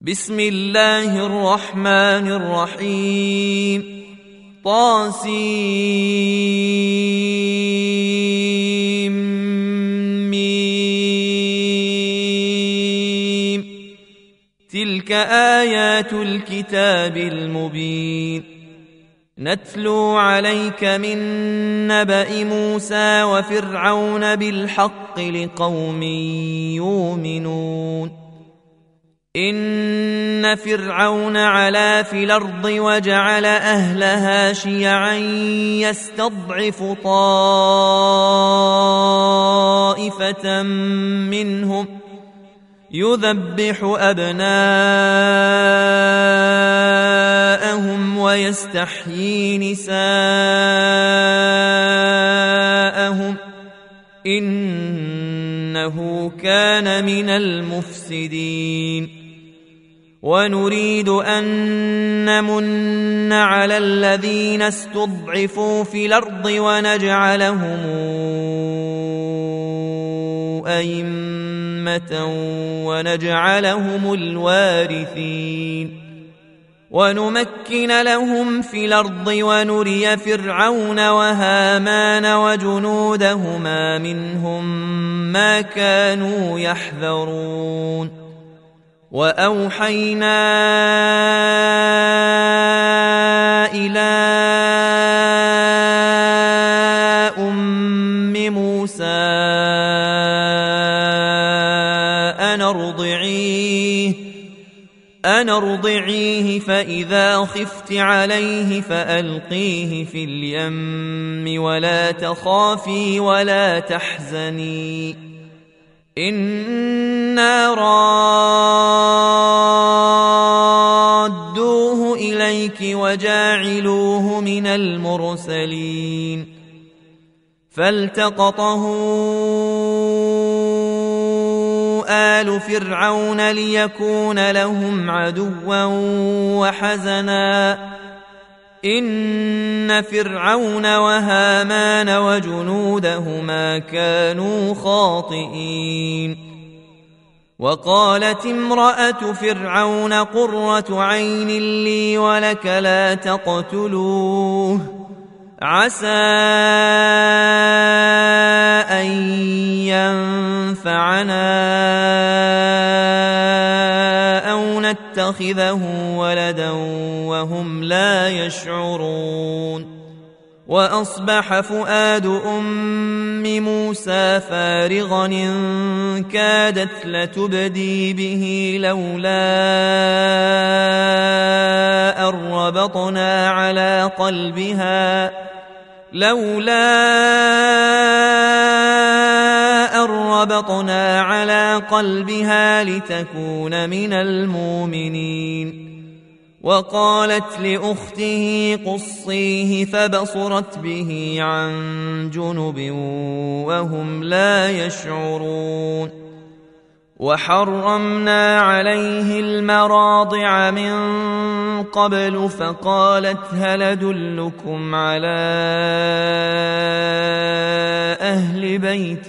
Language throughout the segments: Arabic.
بسم الله الرحمن الرحيم طاسيم تلك آيات الكتاب المبين نتلو عليك من نبأ موسى وفرعون بالحق لقوم يؤمنون إن فرعون علا في الأرض وجعل أهلها شيعا يستضعف طائفة منهم يذبح أبناءهم ويستحيي نساءهم إنه كان من المفسدين ونريد أن نمن على الذين استضعفوا في الأرض ونجعلهم أئمة ونجعلهم الوارثين ونمكن لهم في الأرض ونري فرعون وهامان وجنودهما منهم ما كانوا يحذرون وأوحينا إلى أم موسى أن ارضعيه فإذا خفت عليه فألقيه في اليم ولا تخافي ولا تحزني إنا رادوه إليك وجاعلوه من المرسلين فالتقطه آل فرعون ليكون لهم عدوا وحزنا إن فرعون وهامان وجنودهما كانوا خاطئين وقالت امرأة فرعون قرة عين لي ولك لا تقتلوه عسى أن ينفعنا أو نتخذه ولدا وهم لا يشعرون وأصبح فؤاد أم موسى فارغا إن كادت لتبدي به لولا أن ربطنا على قلبها لتكون من المؤمنين وقالت لأخته قصيه فبصرت به عن جنب وهم لا يشعرون وحرمنا عليه المراضع من قبل فقالت هل أدلكم على أهل بيت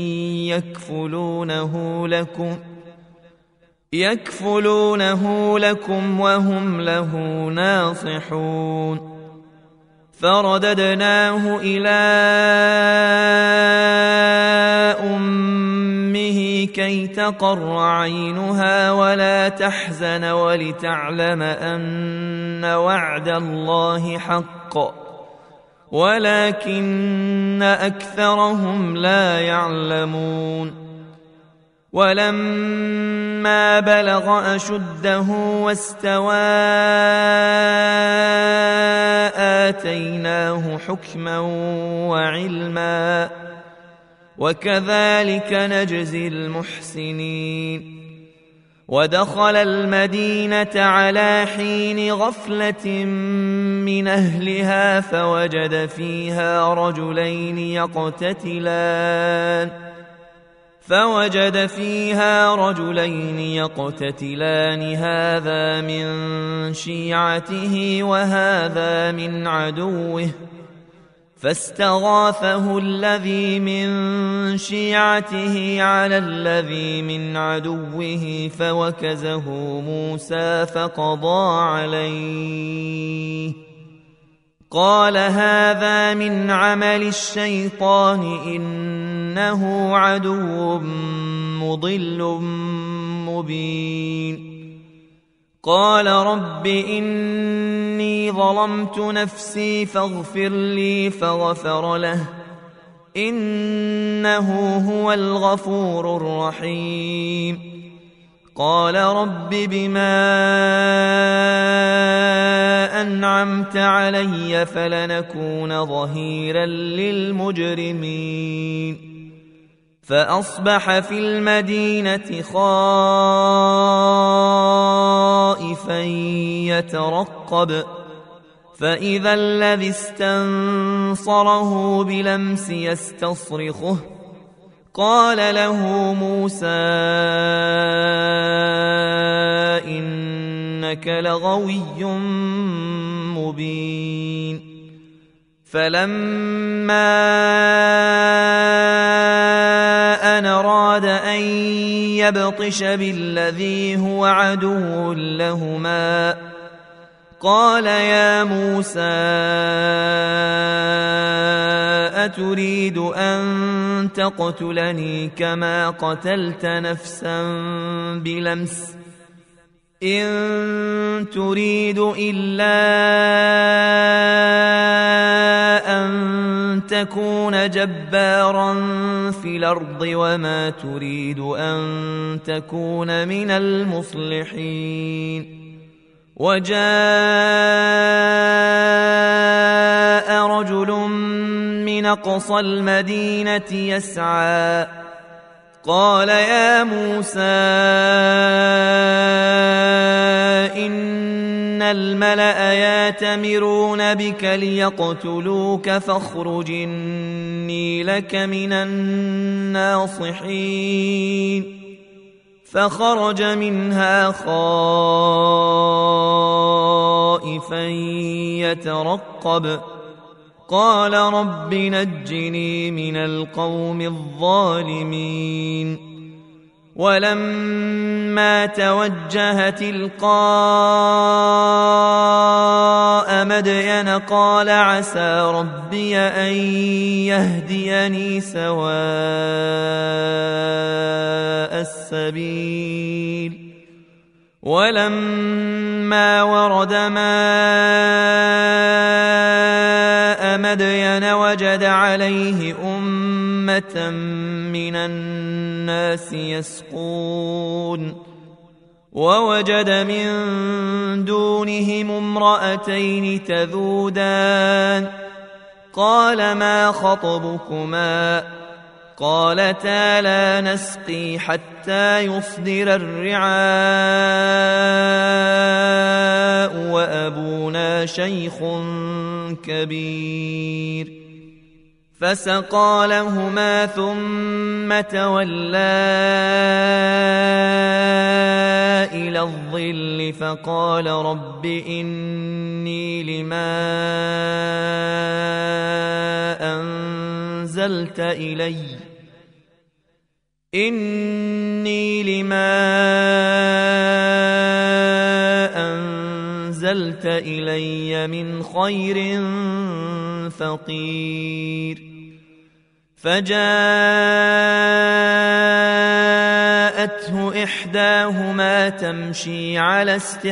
يكفلونه لكم وهم له ناصحون فرددناه إلى أمه كي تقر عينها ولا تحزن ولتعلم أن وعد الله حق ولكن أكثرهم لا يعلمون ولما بلغ أشده واستوى آتيناه حكما وعلما وكذلك نجزي المحسنين ودخل المدينة على حين غفلة من أهلها فوجد فيها رجلين يقتتلان هذا من شيعته وهذا من عدوه فاستغاثه الذي من شيعته على الذي من عدوه فوكزه موسى فقضى عليه قال هذا من عمل الشيطان إنه عدو مضل مبين قال رب إني ظلمت نفسي فاغفر لي فغفر له إنه هو الغفور الرحيم قال رب بما أنعمت علي فلنكون ظهيرا للمجرمين فأصبح في المدينة خائفا يترقب فإذا الذي استنصره بلمس يستصرخه قال له موسى إنك لغوي مبين فلما أن أراد أن يبطش بالذي هو عدو لهما قال يا موسى أتريد أن تقتلني كما قتلت نفسا بلمس إن تريد إلا أن تكون جبارا في الأرض وما تريد أن تكون من المصلحين وجاء رجل من أقصى المدينة يسعى قال يا موسى إن الملأ يأتمرون بك ليقتلوك فاخرج إني لك من الناصحين فخرج منها خائفا يترقب قال رب نجني من القوم الظالمين ولما توجه تلقاء مدين قال عسى ربي أن يهديني سواء السبيل ولما ورد ماء مدين وجد عليه أمة من الناس يسقون ووجد من دونهم امرأتين تذودان قال ما خطبكما قالتا لا نسقي حتى يصدر الرعاء وأبونا شيخ كبير فسقى لهما ثم تولى إلى الظل فقال رب إني لما أنزلت إلي من خير فقير فجاءته إحداهما تمشي على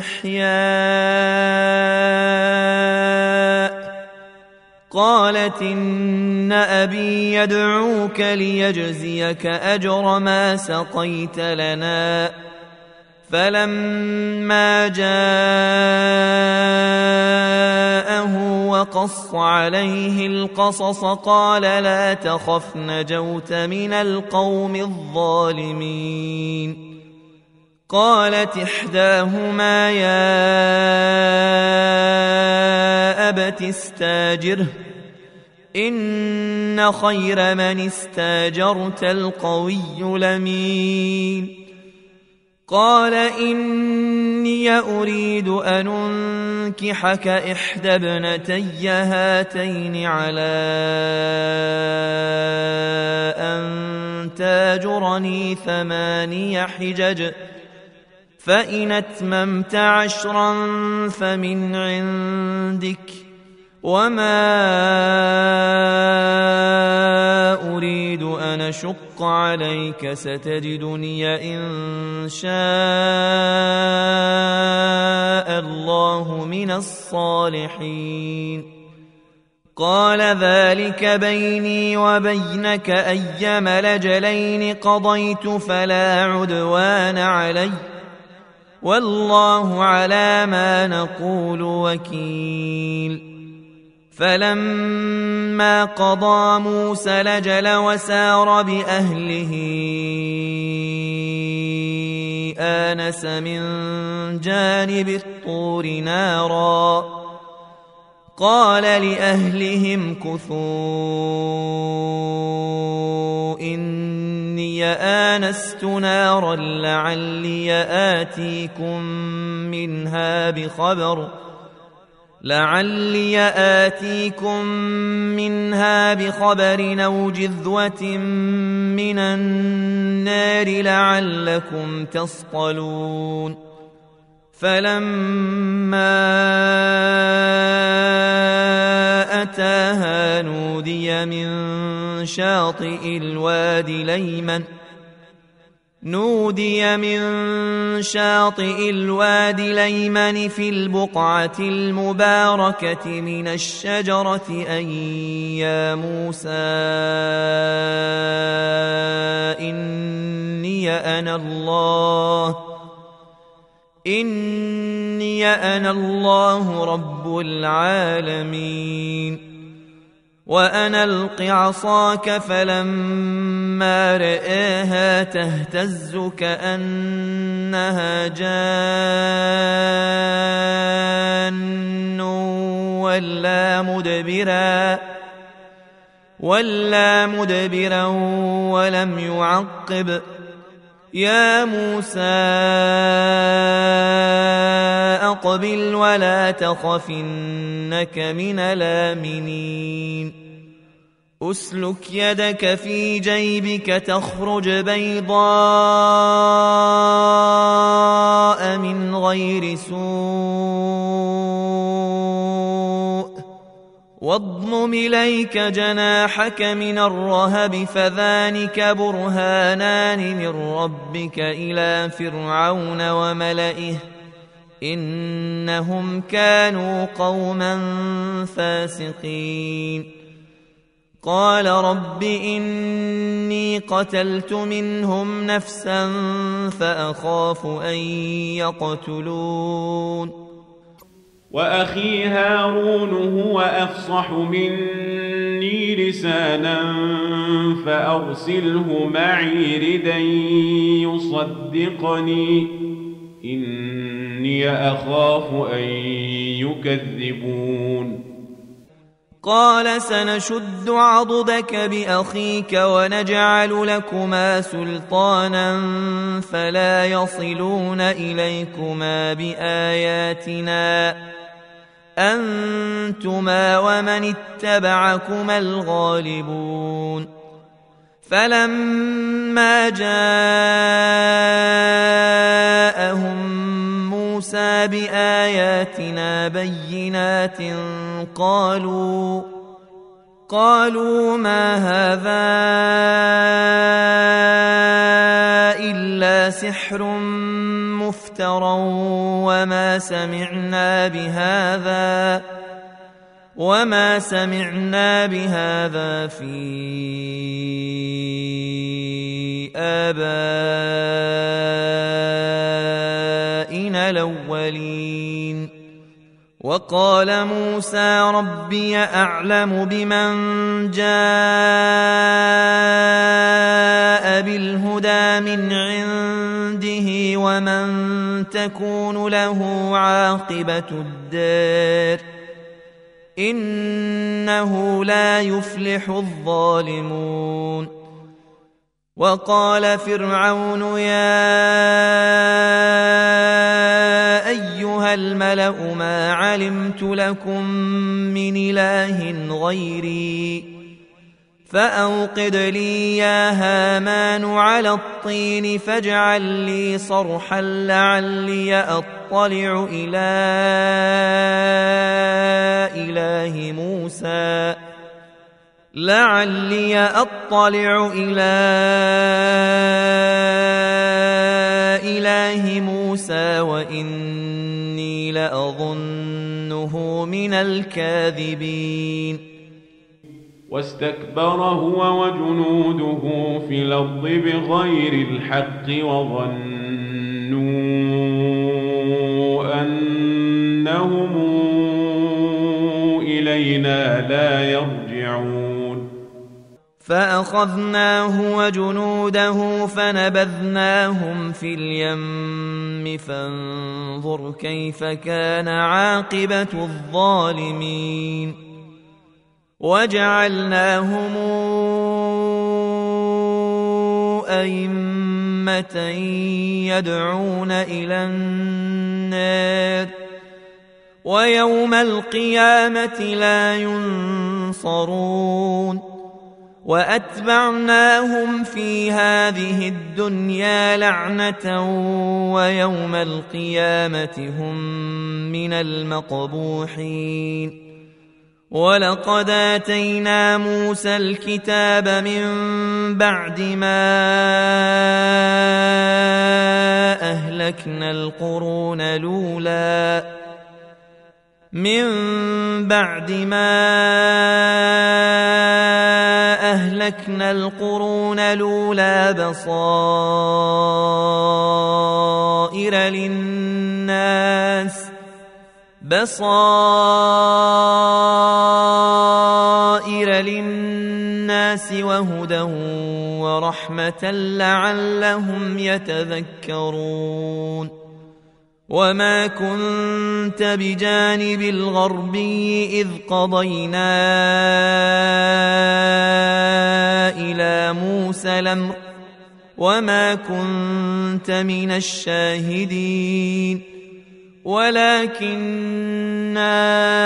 استحياء قالت إن أبي يدعوك ليجزيك أجر ما سقيت لنا فلما جاءه وقص عليه القصص قال لا تخف نجوت من القوم الظالمين قالت إحداهما يا أبت استاجره إن خير من استاجرت القوي الأمين قال إني أريد أن أنكحك إحدى ابنتي هاتين على أن تاجرني 8 حجج فإن أتممت 10 فمن عندك وما أريد أن أشق عليك ستجدني إن شاء الله من الصالحين قال ذلك بيني وبينك أيما الأجلين قضيت فلا عدوان علي والله على ما نقول وكيل فلما قضى موسى الأجل وسار بأهله آنس من جانب الطور نارا قال لأهلهم كثوا إني آنست نارا لعلي آتيكم منها بخبر أو جذوة من النار لعلكم تصطلون فلما أتاها نودي من شاطئ الوادي الأيمن في البقعة المباركة من الشجرة أن يا موسى إني أنا الله رب العالمين وأن ألق عصاك فلما رآها تهتز كأنها جان ولا مدبرا ولم يعقب يا موسى أقبل ولا تخف إنك من الآمنين أسلك يدك في جيبك تخرج بيضاء من غير سوء واضمم إليك جناحك من الرهب فذلك برهانان من ربك إلى فرعون وملئه إنهم كانوا قوما فاسقين قال رب إني قتلت منهم نفسا فأخاف أن يقتلون وأخي هارون هو أفصح مني لسانا فأرسله معي ردا يصدقني إني أخاف أن يكذبون قال سنشد عضدك بأخيك ونجعل لكما سلطانا فلا يصلون إليكما بآياتنا أنتما ومن اتبعكما الغالبون فلما جاءهم موسى بآياتنا بينات قالوا ما هذا إلا سحر مفترى وما سمعنا بهذا في آبائنا الأولين وقال موسى ربي أعلم بمن جاء بالهدى من عنده ومن تكون له عاقبة الدار إنه لا يفلح الظالمون وقال فرعون يا أيها الملأ ما علمت لكم من إله غيري فأوقد لي يا هامان على الطين فاجعل لي صرحا لعلي أطلع إلى إله موسى وإني لأظنه من الكاذبين واستكبر هو وجنوده في الأرض بغير الحق وظنوا أنهم إلينا لا يرجعون فأخذناه وجنوده فنبذناهم في اليم فانظر كيف كان عاقبة الظالمين وجعلناهم أئمة يدعون إلى النار ويوم القيامة لا ينصرون وأتبعناهم في هذه الدنيا لعنة ويوم القيامة هم من المقبوحين ولقد آتينا موسى الكتاب من بعد ما أهلكنا القرون الأولى بصائر للناس وهدى ورحمة لعلهم يتذكرون وما كنت بجانب الغربي إذ قضينا إلى موسى الأمر وما كنت من الشاهدين ولكننا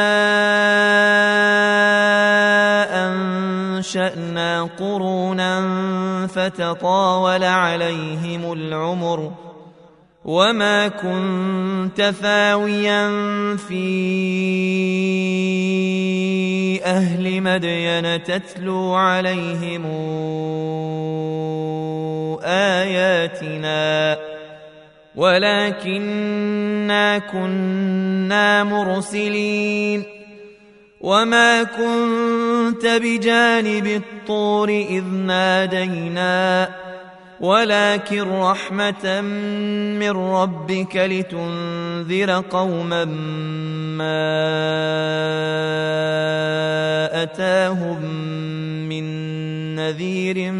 أنشأنا قرونا فتطاول عليهم العمر وما كنت ثاويا في أهل مدين تتلو عليهم آياتنا ولكننا كنا مرسلين وما كنت بجانب الطور إذ نادينا ولكن رحمة من ربك لتنذر قوما ما أتاهم من نذير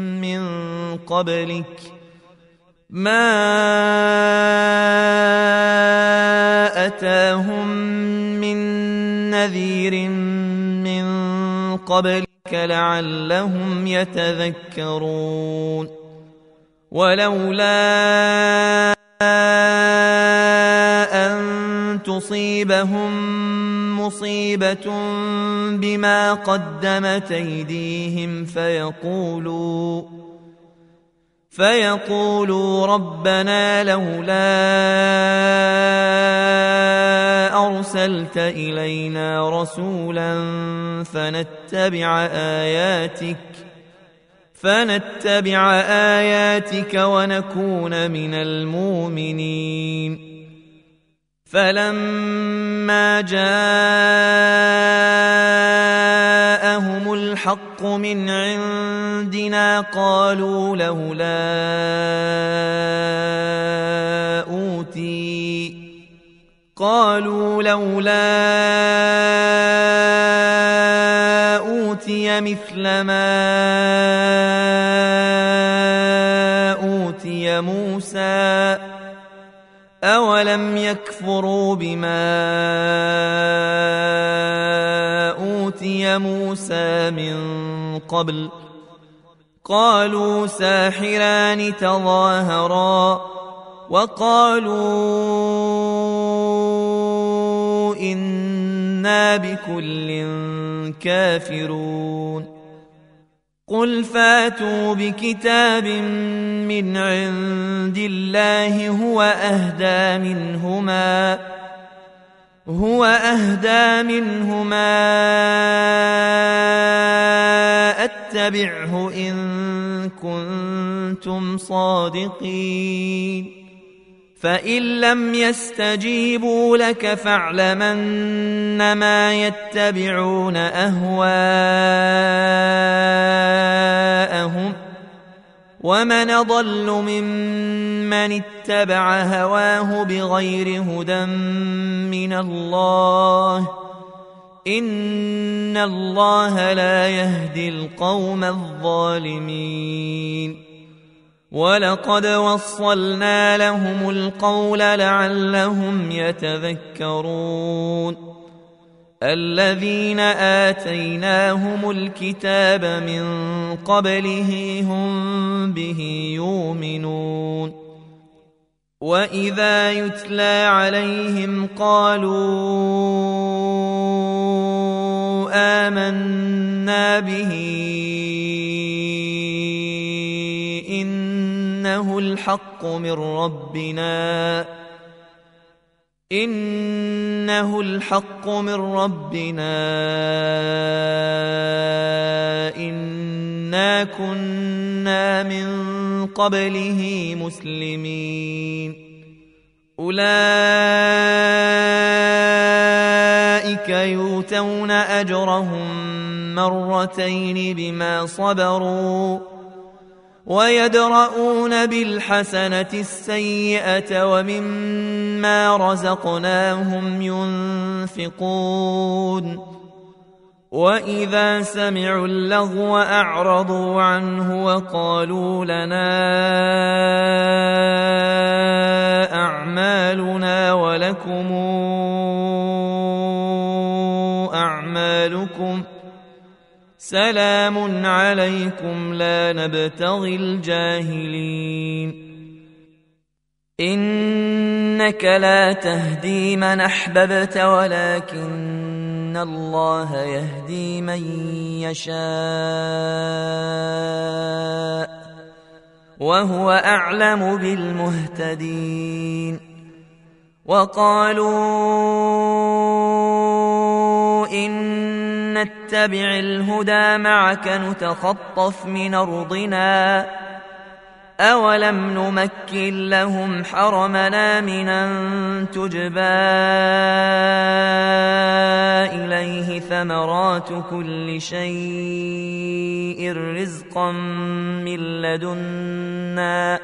من قبلك لعلهم يتذكرون ولولا أن تصيبهم مصيبة بما قدمت أيديهم فيقولوا ربنا لولا أرسلت إلينا رسولا فنتبع آياتك ونكون من المؤمنين فلما جاءهم الحق من عندنا قالوا لولا أوتي مثل ما أوتي موسى أولم يكفروا بما أوتي موسى من قبل قالوا ساحران تظاهرا وقالوا إنا بكل كافرون قل فاتوا بكتاب من عند الله هو أهدى منهما أتبعه إن كنتم صادقين فإن لم يستجيبوا لك فاعلم أنما يتبعون أهواءهم ومن أضل ممن اتبع هواه بغير هدى من الله إن الله لا يهدي القوم الظالمين ولقد وصلنا لهم القول لعلهم يتذكرون الذين آتيناهم الكتاب من قبله هم به يؤمنون وإذا يتلى عليهم قالوا آمنا به إنه الحق من ربنا إنا كنا من قبله مسلمين أولئك يؤتون أجرهم مرتين بما صبروا ويدرؤون بالحسنة السيئة ومما رزقناهم ينفقون وإذا سمعوا اللغو أعرضوا عنه وقالوا لنا أعمالنا ولكم أعمالكم سلام عليكم لا نبتغي الجاهلين إنك لا تهدي من أحببت ولكن الله يهدي من يشاء وهو أعلم بالمهتدين وقالوا إن نتبع الهدى معك نتخطف من أرضنا أولم نمكن لهم حرمنا من أن تجبى إليه ثمرات كل شيء رزقا من لدنا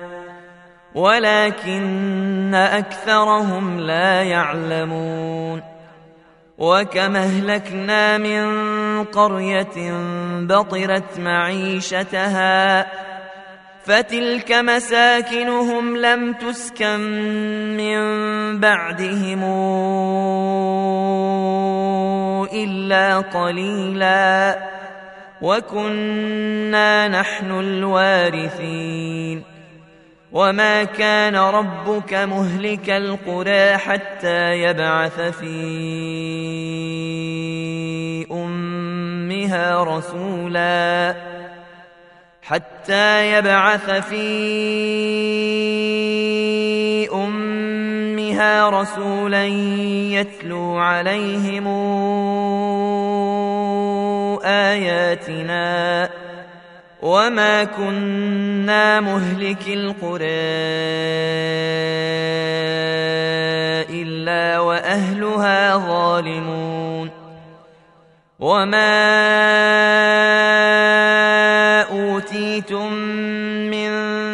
ولكن أكثرهم لا يعلمون وكم أهلكنا من قرية بطرت معيشتها فتلك مساكنهم لم تسكن من بعدهم إلا قليلا وكنا نحن الوارثين وما كان ربك مهلك القرى حتى يبعث في أمها رسولا يتلو عليهم آياتنا وما كنا مهلك القرى إلا وأهلها ظالمون وما أوتيتم من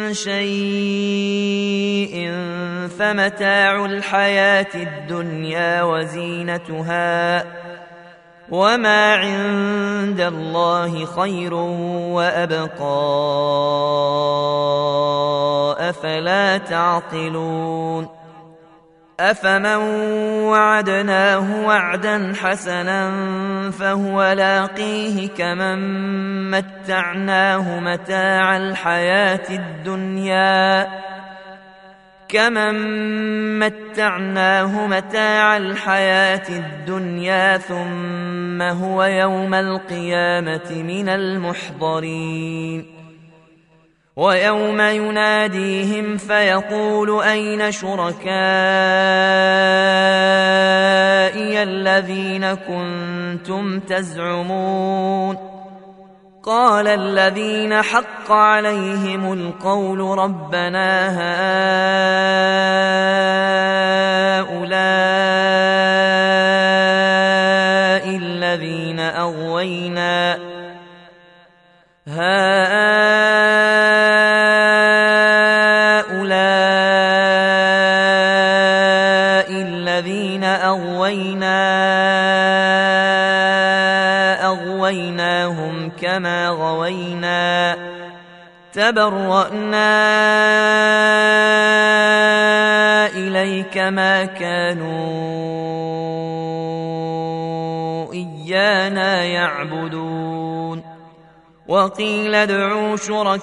شيء فمتاع الحياة الدنيا وزينتها وما عند الله خير وأبقى أفلا تعقلون أفمن وعدناه وعدا حسنا فهو لاقيه كمن متعناه متاع الحياة الدنيا ثم هو يوم القيامة من المحضرين ويوم يناديهم فيقول أين شركائي الذين كنتم تزعمون قال الذين حق عليهم القول ربنا هؤلاء الذين أغويناهم كما غوينا تبرأنا إليك ما كانوا إيانا يعبدون وقيل ادعوا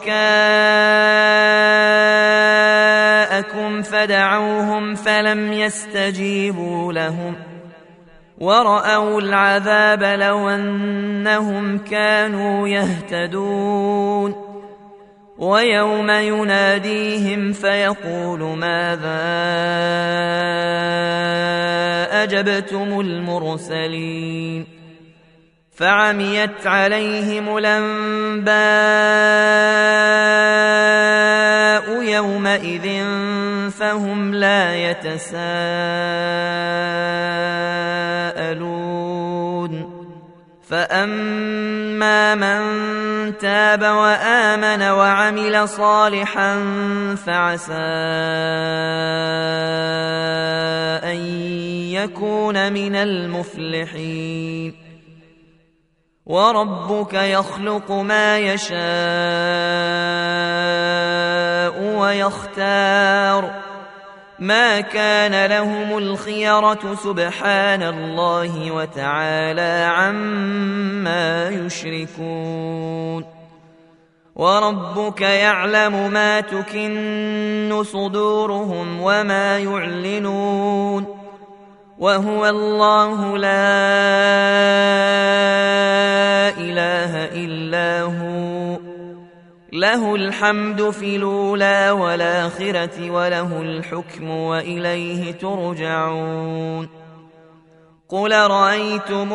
شركاءكم فدعوهم فلم يستجيبوا لهم ورأوا العذاب لو أنهم كانوا يهتدون ويوم يناديهم فيقول ماذا أجبتم المرسلين فعميت عليهم الأنباء يومئذ فهم لا يتساءلون فأما من تاب وآمن وعمل صالحا فعسى أن يكون من المفلحين وربك يخلق ما يشاء ويختار ما كان لهم الخيرة سبحان الله وتعالى عما يشركون وربك يعلم ما تكن صدورهم وما يعلنون وهو الله لا إله إلا هو له الحمد في الأولى والآخرة وله الحكم وإليه ترجعون قل رأيتم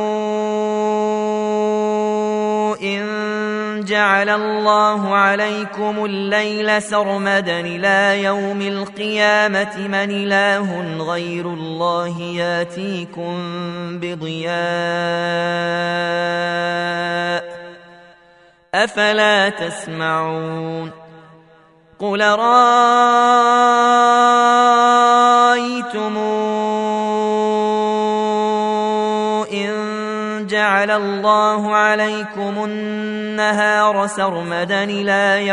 إن جعل الله عليكم الليل سرمدا إلى يوم القيامة من إله غير الله ياتيكم بضياء أفلا تسمعون قل رأيتم إن جعل الله عليكم النهار سرمدا إلى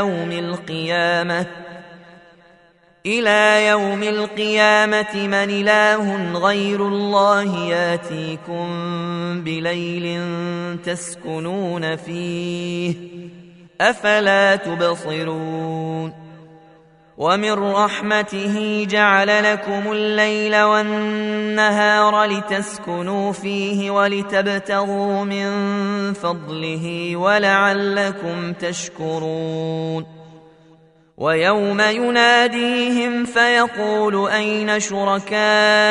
يوم القيامة من إله غير الله ياتيكم بليل تسكنون فيه أفلا تبصرون ومن رحمته جعل لكم الليل والنهار لتسكنوا فيه ولتبتغوا من فضله ولعلكم تشكرون ويوم يناديهم فيقول أين شركائي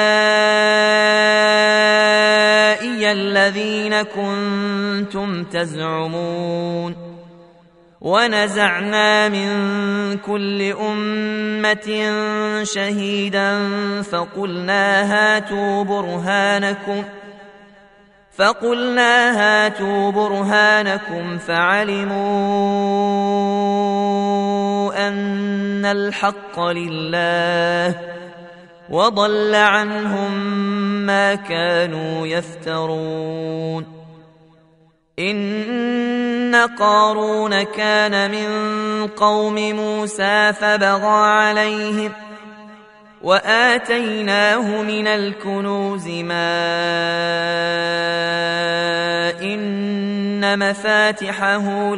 الذين كنتم تزعمون ونزعنا من كل أمة شهيدا فقلنا هاتوا برهانكم فعلموا أن الحق لله وضل عنهم ما كانوا يفترون إن قارون كان من قوم موسى وآتيناه من الكنوز ما إن مفاتحه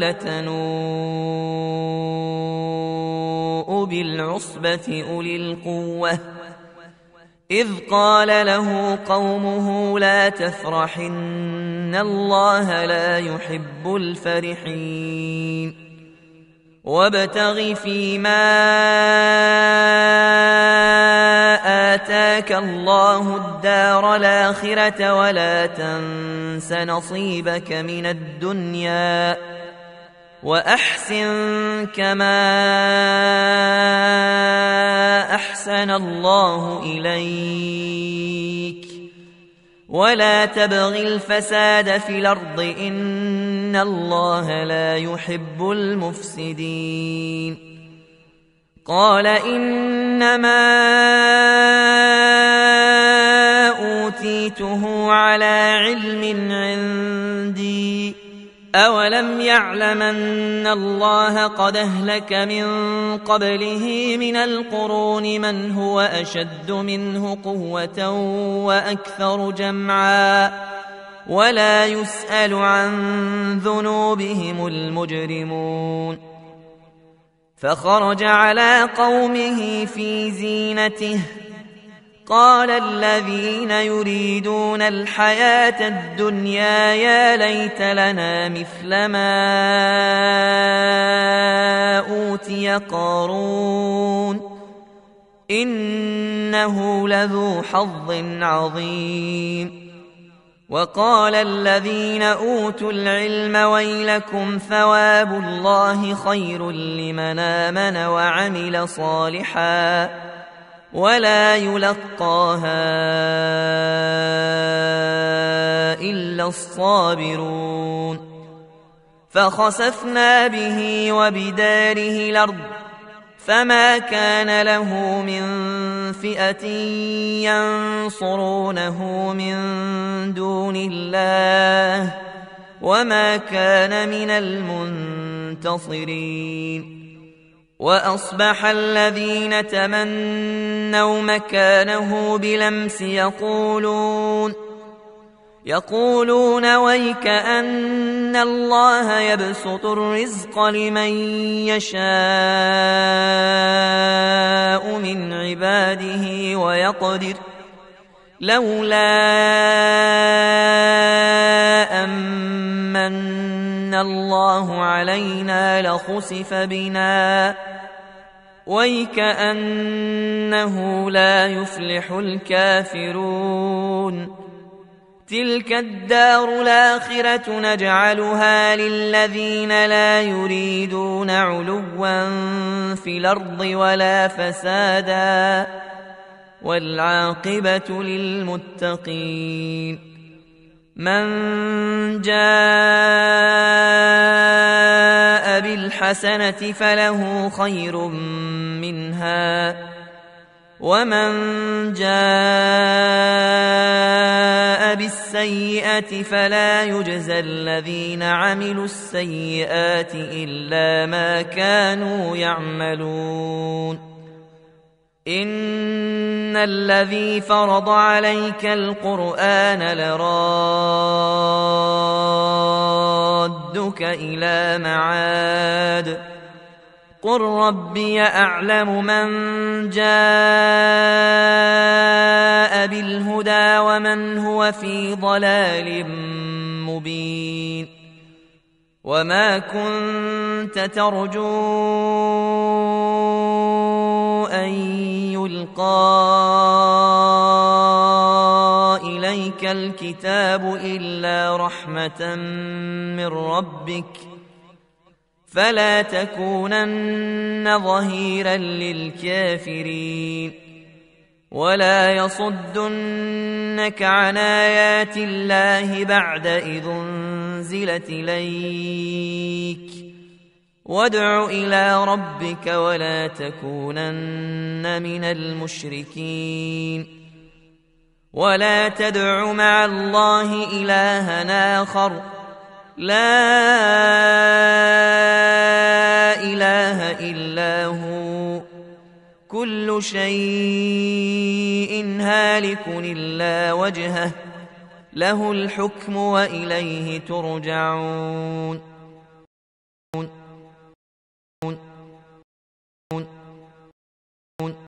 لتنوء بالعصبة أولي القوة إذ قال له قومه لا تفرح إن الله لا يحب الفرحين وابتغ فيما آتاك الله الدار الآخرة ولا تنس نصيبك من الدنيا وأحسن كما أحسن الله إليك ولا تبغ الفساد في الأرض إن الله لا يحب المفسدين قال إنما أوتيته على علم عندي أولم يعلم أن الله قد أهلك من قبله من القرون من هو أشد منه قوة وأكثر جمعا ولا يسأل عن ذنوبهم المجرمون فخرج على قومه في زينته قال الذين يريدون الحياة الدنيا يا ليت لنا مثل ما أوتي قارون إنه لذو حظ عظيم وقال الذين أوتوا العلم ويلكم ثواب الله خير لمن آمن وعمل صالحا ولا يلقاها إلا الصابرون فخسفنا به وبداره الأرض فما كان له من فئة ينصرونه من دون الله وما كان من المنتصرين وأصبح الذين تمنوا مكانه بلمس يقولون ويك أن الله يبسط الرزق لمن يشاء من عباده ويقدر لولا أمن الله علينا لخسف بنا ويكأنه لا يفلح الكافرون تلك الدار الآخرة نجعلها للذين لا يريدون علوا في الأرض ولا فسادا والعاقبة للمتقين من جاء بالحسنة فله خير منها ومن جاء بالسيئة فلا يجزى الذين عملوا السيئات إلا ما كانوا يعملون إن الذي فرض عليك القرآن لرادك إلى معاد قل ربي أعلم من جاء بالهدى ومن هو في ضلال مبين وما كنت ترجو أن يلقى إليك الكتاب إلا رحمة من ربك فلا تكونن ظهيرا للكافرين ولا يصدنك عن آيات الله بعد إذ أنزلت إليك وادع إلى ربك ولا تكونن من المشركين ولا تدع مع الله إلها آخر لا إله إلا هو كل شيء هالك إلا وجهه له الحكم وإليه ترجعون.